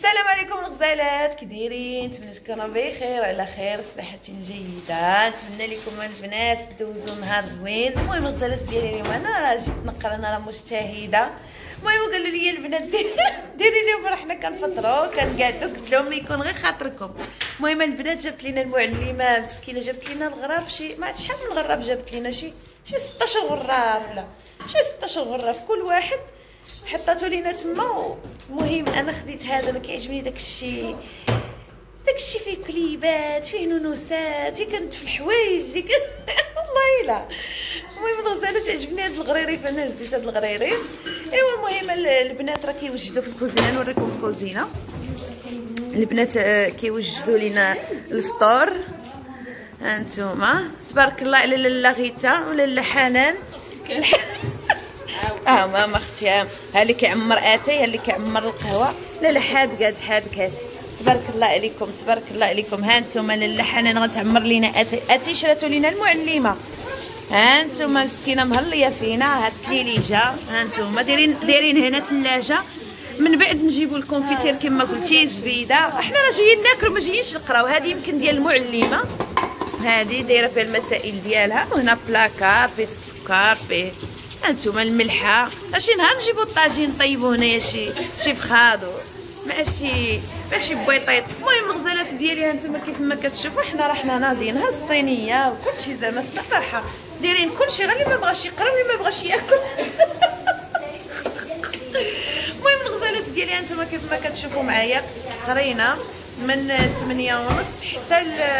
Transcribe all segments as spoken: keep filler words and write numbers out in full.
السلام عليكم الغزالات، كي دايرين؟ نتمنى تكونوا بخير وعلى خير وصحه جيده. نتمنى لكم البنات دوزوا نهار زوين. المهم الغزالات ديالي اليوم انا راه جيت نقرا، انا راه مجتهده. المهم قالوا لي البنات ديري لهم راه حنا كنفطروا كنقعدوا، قلت لهم يكون غير خاطركم. المهم البنات جابت لنا المعلمه مسكينه، جابت لنا الغراف، شي ما عرفت شحال من غراف جابت لنا، شي شي ستطاش غراف، لا شي ستطاش غراف كل واحد حطاتو لينا تما. المهم انا خديت هذا، ما كيعجبني داكشي داكشي فيه كليبات، فيه نونوسات، هي كانت في الحوايج كان... والله الا. المهم الغزاله تعجبني هاد الغريريف، انا هزيت هاد الغريريف. ايوا المهم البنات راه كيوجدوا في الكوزينه، نوريكم الكوزينه. البنات كيوجدوا لينا الفطور، ها انتوما تبارك الله على لاله غيتا ولاله حنان. اه ماما اختي، ها اللي كيعمر اتاي، ها اللي كيعمر القهوه. لا لا حادقات حادقات، تبارك الله عليكم تبارك الله عليكم. ها انتم لاله حنان غتعمر لينا اتاي، اتاي شراتو لينا المعلمه. ها انتم مسكينه مهليه فينا، هاد التليجه ها انتم دايرين دايرين هنا ثلاجه. من بعد نجيبوا الكونفيتير كما قلتي، زبيده. احنا راه جايين ناكلوا ما جايينش نقراو. هذه يمكن ديال المعلمه، هذه دايره فيها المسائل ديالها، وهنا بلاكار فيه السكر، فيه هانتوما الملحه. شي نهار نجيبو الطاجين نطيبو هنايا شي شي فخادو مع شي ماشي بويطيط. المهم الغزالات ديالي هانتوما كيف ما كتشوفوا حنا راه حنا ناضيين، ها الصينيه وكلشي زعما الصراحه دايرين كلشي، غير اللي ما بغاش يقرا واللي ما بغاش ياكل. المهم الغزالات ديالي هانتوما كيف ما كتشوفوا معايا قرينا من ثمانية ونص حتى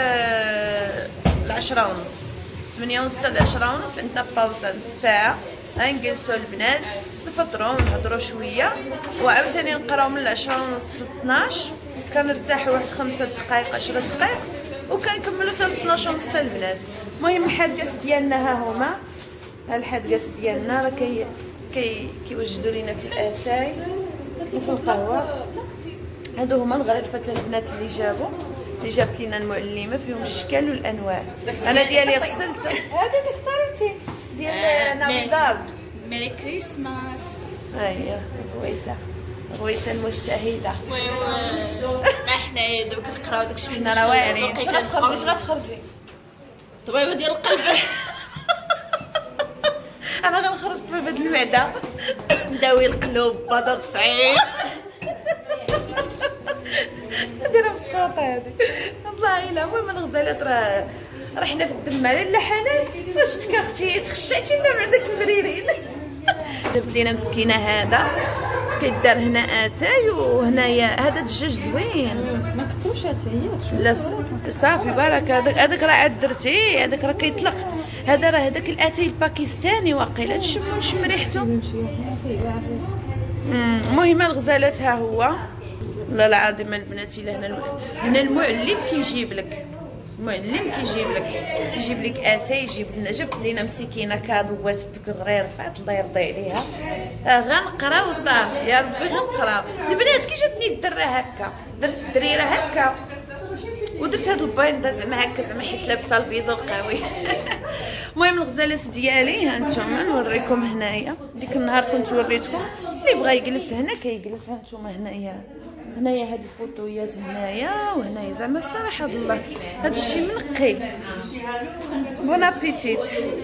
ل عشرة ونص، ثمانية ونص حتى ل عشرة ونص عندنا باوزه نص ساعه. غنجلسوا البنات نفطروا ونهضروا شويه، وعاوتاني نقراو من عشرة ونص ل اثناش، كنرتاحوا واحد خمسة دقائق عشرة دقائق، وكنكملوا حتى ل اثناش ونص البنات. المهم الحادقات ديالنا ها هما، ها الحادقات ديالنا راه كي كي كيوجدوا لينا في الاتاي وفي القهوه. هادو هما الغريفات البنات اللي جابوا، اللي جابت لينا المعلمه، فيهم الاشكال والانواع. انا ديالي غسلت، هذا اللي اختاريتي ديال نافيدال. ميري كريسماس. هيا غويته غويته المجتهده. وي احنا دابا كنقراو داكشي اللي حنا راه واعرين. اش غتخرجي اش غتخرجي؟ طبيبه ديال القلب. انا غنخرج طبيبه المعده، نداوي القلوب بطاط صعيب. دايره مسخوطه هذه والله الا. المهم الغزالات راه راه حنا في الدم على لا حنان. واش شفتك اختي تخشعتي لنا مع داك البريرين؟ جبت لينا مسكينه هذا كيدار هنا اتاي، وهنايا هذا الدجاج زوين. ما كنتوش اتاي لا صافي بارك. هذاك هذاك راه عاد درتيه، هذاك راه كيطلق. هذا راه هذاك الاتاي الباكستاني واقيلا، نشم نشم ريحته. المهم الغزالات ها هو. والله العظيم البنات الا هنا هنا المعلم كيجيب لك، المعلم كيجيب لك يجيب لك اتاي، يجيب لنا جبت لينا مسكينه كادوات دوك الغريرفات الله يرضي عليها. غنقراو صافي يا ربي غنقراو. البنات كي جاتني الدره هكا، درت الدريره هكا ودرت هاد البيض زعما هكا، زعما حيت لابسه البيض والقهوي. المهم الغزالات ديالي ها نتوما نوريكم هنايا. ديك النهار كنت وريتكم، اللي بغى يجلس هنا كيجلس. ها نتوما هنايا هنايا هاد الفوطويات هنايا وهنايا، زعما الصراحه الله هاد الشيء منقي. بون ابيتيت.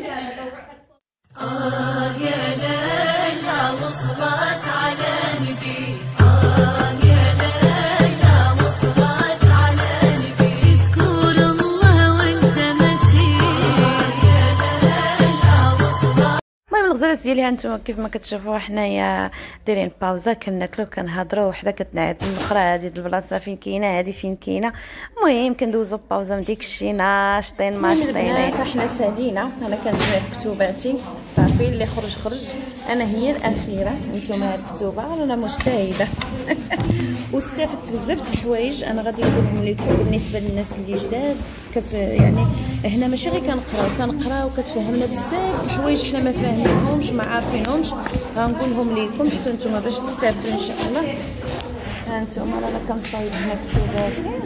آه يا ليلى وصلت على نبي، آه يا ليلى وصلت على نبي، اذكر الله وانت ماشي، يا ليلى وصلت. المهم الغزالات ديالي هانتوما كيف ما كتشوفوا حنايا دايرين باوزا، كناكلو كنهضروا، وحده كتنعاد الاخرى هذه البلاصه فين كاينه هذه فين كاينه. المهم كندوزو باوزا من ديك الشي ناشطين ماشطين. حنا سالينا، انا كنجمع في كتوباتي صافي، اللي خرج خرج. انا هي الاخيره، نتوما هاد الكتوبه انا مجتهده. واستفدت بزاف د الحوايج انا غادي نقولهم لكم بالنسبه للناس اللي جداد. كت يعني هنا ماشي غير كنقراو كنقراو كتفهمنا بزاف د الحوايج حنا ما فاهمينهمش ما عارفينهمش، غنقولهم لكم حتى نتوما باش تستافدوا ان شاء الله. ها نتوما راه كنصايب هنا كتوباتي.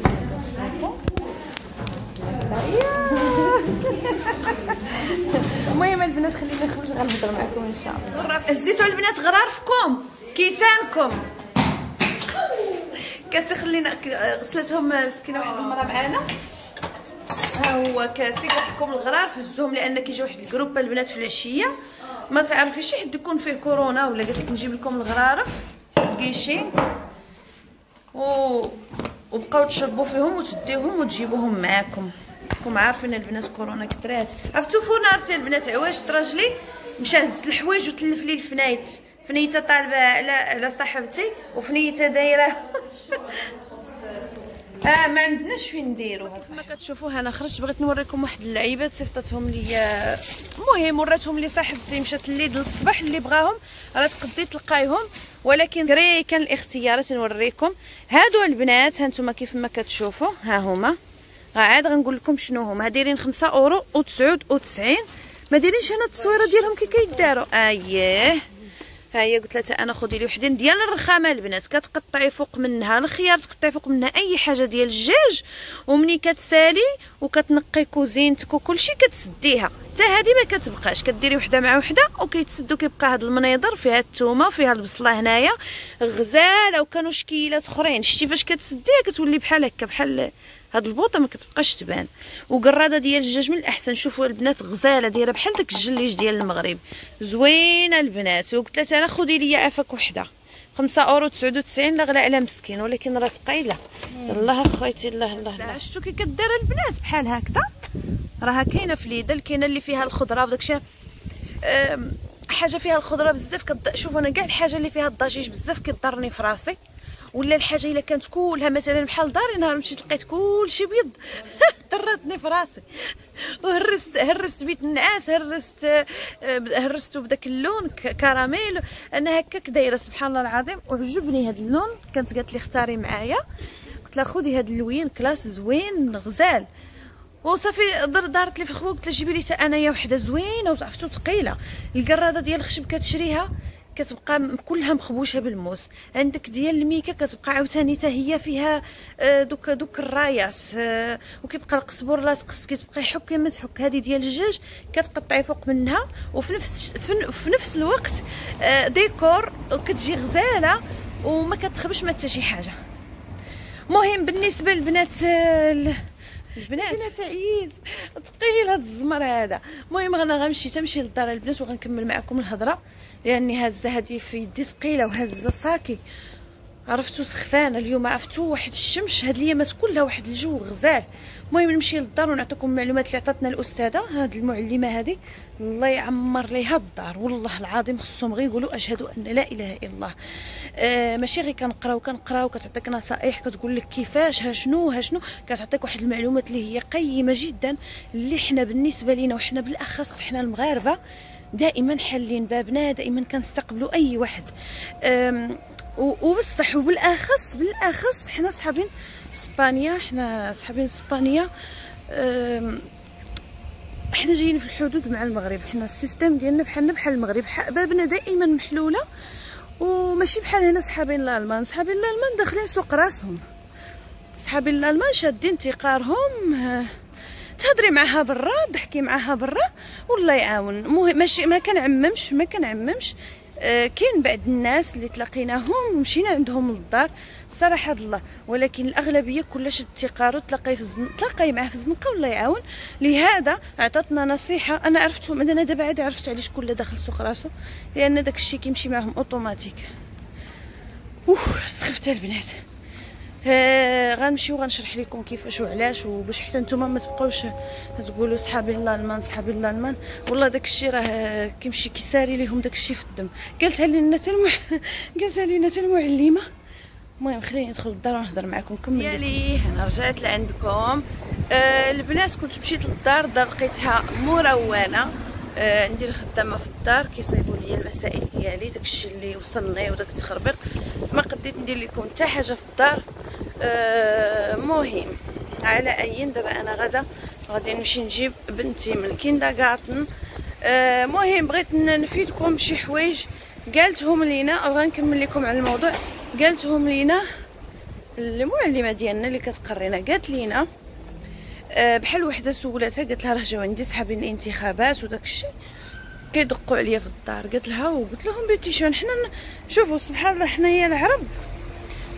المهم البنات خليني نخرج غنهضر معكم ان شاء الله. هزيتوا البنات غرارفكم كيسانكم. كاسي خلينا غسلتهم مسكينه واحد المره معانا. ها هو كاسي قلت لكم الغرار فهزوهم لان كيجيو واحد الجروب البنات في العشيه ما تعرفيش شي حد يكون فيه كورونا ولا قلت لك نجيب لكم الغرارف كيشين و وبقاو تشربوا فيهم وتديوهم وتجيبوهم معاكم. راكم عارفين البنات كورونا كثرات. عرفتوا فونارتي البنات عواش راجلي مشى هز الحوايج وتلف لي الفنايت، فنيته طالبه على على صاحبتي وفنيته دايره اه ما عندناش فين نديروها. كما كتشوفوا انا خرجت بغيت نوريكم واحد اللعيبات صيفطتهم ليا، المهم وراتهم لي صاحبتي مشات الليل الصباح اللي بغاهم راه تقدي تلقايهم، ولكن كري كان الاختيارات نوريكم. هادو البنات هانتوما كيف ما كتشوفوا ها هما، عاد غنقول لكم شنو هما. دايرين خمسة اورو وتسعة وتسعين، ما دايرينش انا التصويره ديالهم كي كيداروا. اييه ها هي قلت لها انا خذي لي وحدين ديال الرخامه البنات، كتقطعي فوق منها الخيار، تقطعي فوق منها اي حاجه ديال الدجاج، ومني كتسالي وكتنقي كوزينتك وكلشي كتسديها حتى هذه ما كتبقاش، كديري وحده مع وحده وكيتسدوا. كيبقى هذا المنيضر فيها الثومه وفيها البصله هنايا غزاله، وكانوا شكيلات اخرين شتي فاش كتسديها كتولي بحال هكا بحال هاد البوطه ما كتبقاش تبان. وقراده ديال الدجاج من الاحسن، شوفوا البنات غزاله دايره بحال داك الجليج ديال المغرب، زوينه البنات. وقلت لها انا خذي لي عافاك وحده خمسة اورو تسعة وتسعين، لا غلا على مسكين ولكن راه ثقيله. الله اخويتي الله الله الله. شفتوا كي كدير البنات بحال هكذا، راها كاينه في ليدل، كاينه اللي فيها الخضره وداكشي حاجه فيها الخضره بزاف. كد... شوفوا انا كاع الحاجه اللي فيها الضجيج بزاف كيضرني في راسي، ولا الحاجه الا كانت كلها مثلا بحال داري نهار مشيت لقيت كلشي بيض ضرتني في راسي، وهرست هرست بيت النعاس، هرست هرستو بداك اللون كراميل. انا هكاك دايره سبحان الله العظيم، وعجبني هذا اللون. كانت قالت لي اختاري معايا، قلت لها خذي هذا اللوين كلاس زوين غزال، وصافي دارت لي في الخوا. قلت لها جيبي لي حتى انايا وحده زوينه وعرفتو ثقيله. القراده ديال الخشب كتشريها كتبقى كلها مخبوشه بالموس، عندك ديال الميكا كتبقى عاوتاني حتى هي فيها دوك دوك الراياس، وكيبقى القزبور لاصق كتبقى يحك كما تحك. هذه ديال الدجاج كتقطعي فوق منها، وفي نفس في نفس الوقت ديكور وكتجي غزاله وما كتخبش ما حتى شي حاجه. المهم بالنسبه للبنات البنات البنات عييت ثقيل هذا الزمر هذا. المهم انا غنمشي تمشي للدار البنات وغنكمل معكم الهضره، لاني هازه هذه في يدي ثقيله وهازه صاكي. عرفتو سخفانه اليوم، عرفتو واحد الشمس هاد الايامات كلها واحد الجو غزال. المهم نمشي للدار ونعطيكم المعلومات اللي عطاتنا الاستاذه هاد المعلمه هذه، الله يعمر ليها الدار. والله العظيم خصهم غير يقولوا اشهد ان لا اله الا الله. آه ماشي غير كنقراو كنقراو كتعطيك نصائح كتقول لك كيفاش ها شنو ها شنو، كتعطيك واحد المعلومات اللي هي قيمه جدا، اللي حنا بالنسبه لينا وحنا بالاخص حنا المغاربه دائما حالين بابنا، دائما كنستقبلوا اي واحد. وبصح وبالاخص بالاخص حنا صحابين اسبانيا، حنا صحابين اسبانيا، حنا جايين في الحدود مع المغرب. حنا السيستم ديالنا بحالنا بحال المغرب، بابنا دائما محلوله، وماشي بحال هنا صحابين الالمان. صحابين الالمان داخلين سوق راسهم، صحابين الالمان شادين تيقارهم، تهضري معها برا ضحكي معها برا والله يعاون. المهم ماشي ما كنعممش ما كنعممش آه كاين بعض الناس اللي تلاقيناهم ومشينا عندهم للدار صراحه الله، ولكن الاغلبيه كلش تيقاروا تلاقي في الزن... تلاقي معاه في الزنقه والله يعاون. لهذا عطاتنا نصيحه، انا عرفتهم انا دابا عاد عرفت علاش كل داخل سوق راسو، لان داك الشيء كيمشي معاهم اوتوماتيك. اوف سخفت البنات. آه غنمشيو غنشرح لكم كيفاش وعلاش، وباش حتى نتوما ما تبقاوش تقولوا صحابي الالمان صحابي الالمان. والله داك الشيء راه كيمشي كيساري ليهم داك الشيء في الدم. قالتها لينا حتى المح... قالتها لينا حتى المعلمه. المهم خليني ندخل للدار ونهضر معكم. كمل ديالي انا رجعت لعندكم. آه البنات كنت مشيت للدار، الدار لقيتها مروانه. آه ندير الخدامه في الدار كيصايبوا لي المسائل ديالي، داكشي اللي وصلني وداك التخربيق ما قديت ندير لكم حتى حاجه في الدار. آه مهم على اي دابا انا غدا غادي نمشي نجيب بنتي من الكيندغارتن. آه مهم بغيت نفيدكم بشي حوايج قالتهم لينا، او غنكمل لكم على الموضوع. قالتهم لينا المعلمه ديالنا اللي كتقرينا، قالت لينا أه بحال وحده سولاتها قالت لها راه جاو عندي صحابي الانتخابات وداك الشيء كيدقوا عليا في الدار. قالت لها وقلت لهم بيتي شون حنا شوفوا سبحان الله حنايا العرب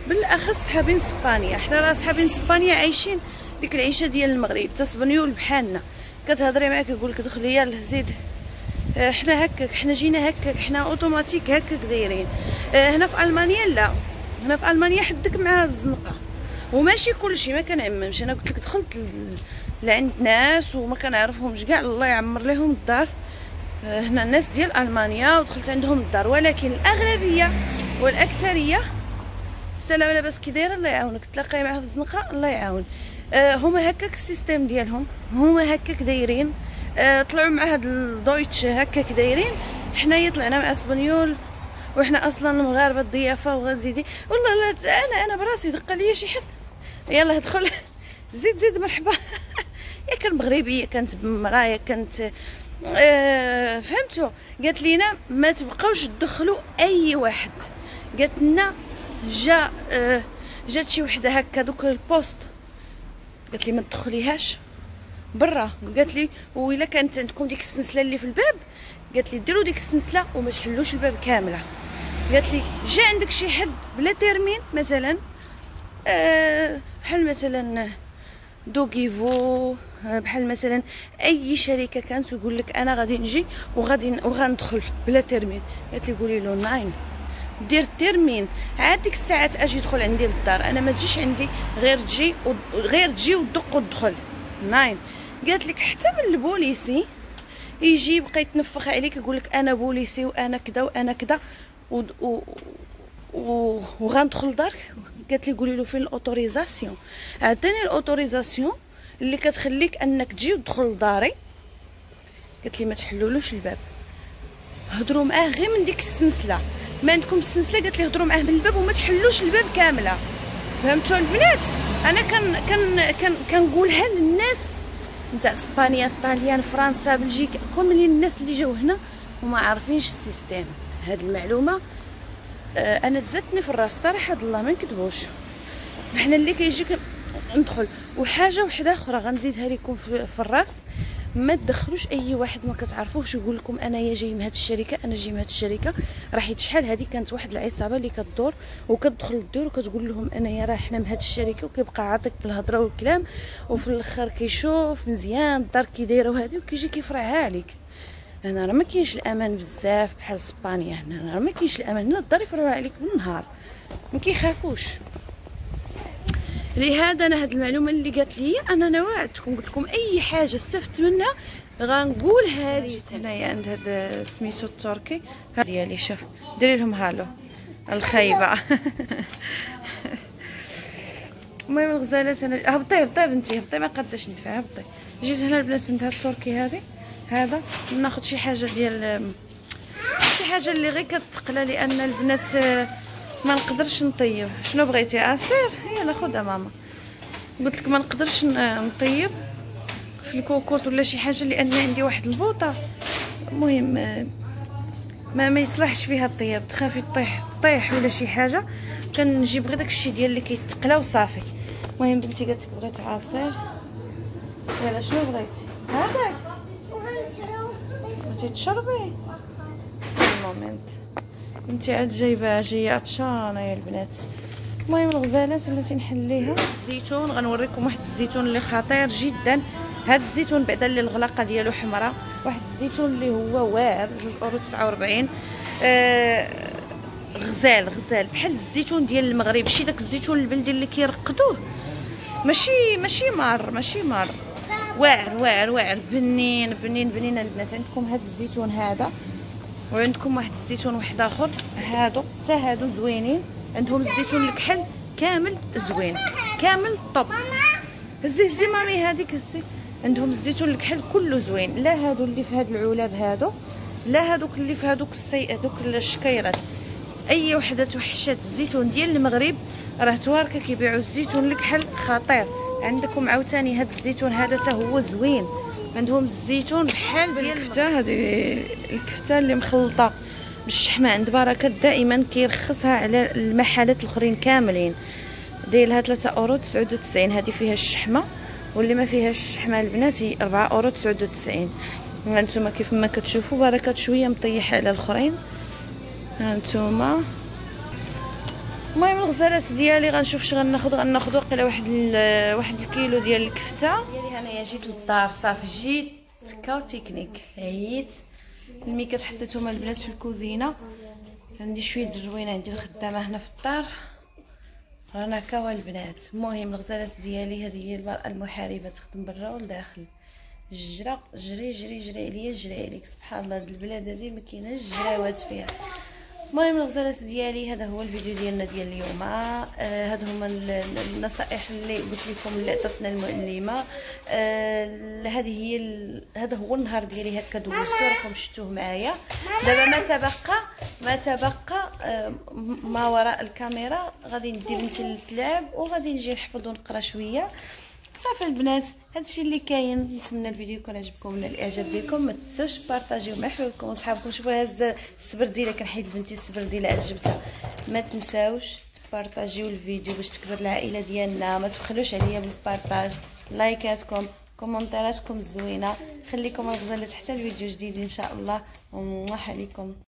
بالاخص صحابين اسبانيا. حنا راه صحابين اسبانيا عايشين ديك العيشه ديال المغرب، تسبنيول بحالنا. كتهضري معاك يقول لك دخلي يلاه زيد، حنا هكاك، حنا جينا هكاك، حنا اوتوماتيك هكاك دايرين. هنا في المانيا لا، هنا في المانيا حدك مع الزنقه، وماشي كلشي ما كنعممش. انا قلت لك دخلت لعند ناس وما كنعرفهمش كاع، الله يعمر لهم الدار هنا الناس ديال المانيا، ودخلت عندهم الدار، ولكن الاغلبيه والاكثريه السلام لاباس كي دايره الله يعاونك، تلاقاي معاه في الزنقه الله يعاون. آه هما هكاك السيستيم ديالهم، هما هكاك دايرين. آه طلعوا مع هاد الدويتش هكاك دايرين، حنايا طلعنا مع اسبانيول، وحنا اصلا المغاربه الضيافه وغازيدي. والله لا انا انا براسي دق ليا شي حد يلا ادخل زيد زيد مرحبا. يا كان مغربي يا كانت بمرايا كانت آه فهمتوا. قالت لينا ما تبقاوش تدخلوا اي واحد، قالت لنا جا آه جات شي وحده هكا دوك البوست، قالت لي ما تدخليهاش برا. قالت لي وإلا كانت عندكم ديك السلسله اللي في الباب، قالت لي ديروا ديك السلسله وما تحلوش الباب كامله. قالت لي جا عندك شي حد بلا ترمين مثلا أه بحال مثلا دوغيفو، بحال مثلا اي شركه كانت يقول لك انا غادي نجي وغادي وغندخل بلا ترمين، قالت لي قولي له ناين دير الترمين، عاد ديك الساعات اجي يدخل عندي للدار، انا ما تجيش عندي غير تجي غير تجي وتدق وتدخل ناين. قالت لك حتى من البوليسي يجي يبقى يتنفخ عليك يقول لك انا بوليسي وانا كذا وانا كذا و... و... و... وغندخل لدارك. قالت لي قولي له فين الاوتوريزاسيون، عطيني الاوتوريزاسيون اللي كتخليك انك تجي وتدخل لداري. قالت لي ما تحلولوش الباب، هضروا معاه غير من ديك السلسله، ما عندكم السلسله قالت لي هضروا معاه من الباب وما تحلوش الباب كامله. فهمتوا البنات؟ انا كان كان كان كنقولها للناس نتاع اسبانيا الطاليان فرنسا بلجيكا كاملين، الناس اللي جاو هنا وما عارفينش السيستيم. هاد المعلومه آه انا تزتني في الراس صراحه الله ما نكذبوش. حنا اللي كيجيك ندخل. وحاجه وحده اخرى غنزيدها لكم في, في الراس، ما تدخلوش اي واحد ما كتعرفوش يقول لكم انا يا جاي من هاد الشركه انا جاي من هاد الشركه. راه حيت شحال هذه كانت واحد العصابه اللي كدور وكتدخل للدور وكتقول لهم انا يا راه حنا من هاد الشركه، وكيبقى عاطيك بالهضره والكلام، وفي الاخر كيشوف مزيان الدار كي دايره وهذه وكيجي كيفرعها لك. هنا راه ما كاينش الامان بزاف بحال اسبانيا، هنا راه ما كاينش الامان، هنا الدار يفرعوها عليك بالنهار ما كيخافوش. لهذا انا هاد المعلومه اللي قالت لي انا انا وعدتكم قلت لكم اي حاجه استفدت منها غنقولها لي. هنايا عند هذا سميتو التركي ديالي، شوف ديري لهم هالو الخايبه. المهم الغزالات انا هبطي هبطي بنتي هبطي ما قاداش ندفع هبطي. جيت هنا البنات عند هاد التركي هذه هذا ناخذ شي حاجه ديال شي حاجه اللي غير كتقلى، لان البنات ما نقدرش نطيب. شنو بغيتي عصير؟ يلا خذها ماما. قلت لك ما نقدرش نطيب في الكوكوط ولا شي حاجه لان عندي واحد البوطه. المهم ما ما يصلحش فيها الطياب، تخافي طيح طيح ولا شي حاجه، كنجيب غير داكشي ديال اللي كيتقلى وصافي. المهم بنتي قالت لك بغيت عصير، يلا شنو بغيتي؟ هذاك بغيتي تشربي؟ المومنت بنتي عاد جايبه جايه عطشانه يا البنات. المهم الغزالات اللي نحليها الزيتون، غنوريكم واحد الزيتون اللي خطير جدا. هذا الزيتون بعدا اللي الغلاقه ديالو حمراء، واحد الزيتون اللي هو واعر جوج اورو تسعة وربعين. آه غزال غزال بحال الزيتون ديال المغرب، شي داك الزيتون البلدي اللي كيرقدوه، ماشي ماشي مار ماشي مار واعر واعر واعر بنين بنين بنين. البنات عندكم هذا الزيتون هذا، وعندكم واحد الزيتون واحد اخر، هادو حتى هادو زوينين. عندهم الزيتون الكحل كامل زوين كامل طب. هزي هزي مامي هذيك هزي. عندهم الزيتون الكحل كله زوين، لا هادو اللي في هاد العلاب هادو، لا هادوك اللي في هادوك السي هادوك الشكيرات. اي وحده توحشات الزيتون ديال المغرب راه تواركه كيبيعوا الزيتون الكحل خطير. عندكم عاوتاني هاد الزيتون هذا حتى هو زوين. عندهم الزيتون بحال ديال الكفته، هذه الكفته اللي مخلطه بالشحمه عند بركات دائما كيرخصها على المحلات الاخرين كاملين. دايرها ثلاثة اورو تسعة وتسعين، هذه فيها الشحمه، واللي ما فيهاش الشحمه البنات هي أربعة اورو تسعة وتسعين. هانتوما كيف ما كتشوفوا بركات شويه مطيحه على الاخرين. هانتوما المهم الغزالات ديالي غنشوف اش غناخذ غناخذ واقيلا واحد واحد الكيلو ديال الكفته ديالي. انايا جيت للدار صافي جيت تكاو تكنيك عييت. الميكات حطيتهم البنات في الكوزينه. عندي شويه الروينه عندي الخدامه هنا في الدار رانا كاوا البنات. المهم الغزالات ديالي هذه هي المراه المحاربه تخدم برا والداخل. الجرا جري جري جري عليا جري عليك سبحان الله. هاد البلاد هذه ما كايناش جراوات فيها. المهم الغزالات ديالي هذا هو الفيديو ديالنا ديال اليوم. آه هادو هما النصائح اللي قلت لكم اللي عطاتنا المعلمه. آه هذه هي هذا هو النهار ديالي هكا دوزتو راكم شفتوه معايا. دابا ما تبقى ما تبقى آه ما وراء الكاميرا غادي ندير بنتي تلعب وغادي نجي نحفظ ونقرا شويه صافي البنات. هادشي اللي كاين. نتمنى الفيديو يكون عجبكم من الاعجاب ديالكم. ما تنساوش تبارطاجيو مع حبابكم وصحابكم. شوفوا هذا السبرديله كنحيد بنتي السبرديله عجبتها. ما تنساوش تبارطاجيو الفيديو باش تكبر العائله ديالنا. ما تبخلوش عليا بالبارطاج. لايكاتكم كومونتيراتكم الزوينه. خليكم الغزالات حتى الفيديو جديد ان شاء الله. وموح عليكم.